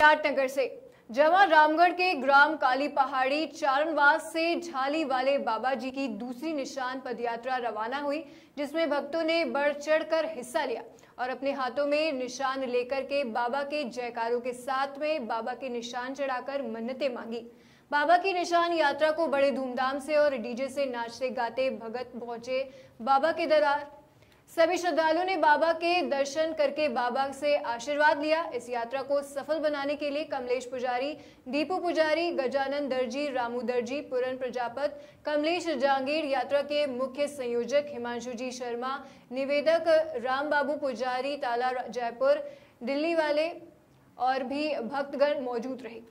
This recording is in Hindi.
नगर से जहां रामगढ़ के ग्राम काली पहाड़ी चारणवास से झाली वाले बाबा जी की दूसरी निशान पदयात्रा रवाना हुई, जिसमें भक्तों ने बढ़ चढ़कर हिस्सा लिया और अपने हाथों में निशान लेकर के बाबा के जयकारों के साथ में बाबा के निशान चढ़ाकर मन्नतें मांगी। बाबा की निशान यात्रा को बड़े धूमधाम से और डीजे से नाचते गाते भगत पहुंचे बाबा के दरबार। सभी श्रद्धालुओं ने बाबा के दर्शन करके बाबा से आशीर्वाद लिया। इस यात्रा को सफल बनाने के लिए कमलेश पुजारी, दीपू पुजारी, गजानन दर्जी, रामू दर्जी, पूरन प्रजापत, कमलेश जहांगीर, यात्रा के मुख्य संयोजक हिमांशु जी शर्मा, निवेदक राम बाबू पुजारी, ताला जयपुर, दिल्ली वाले और भी भक्तगण मौजूद रहे।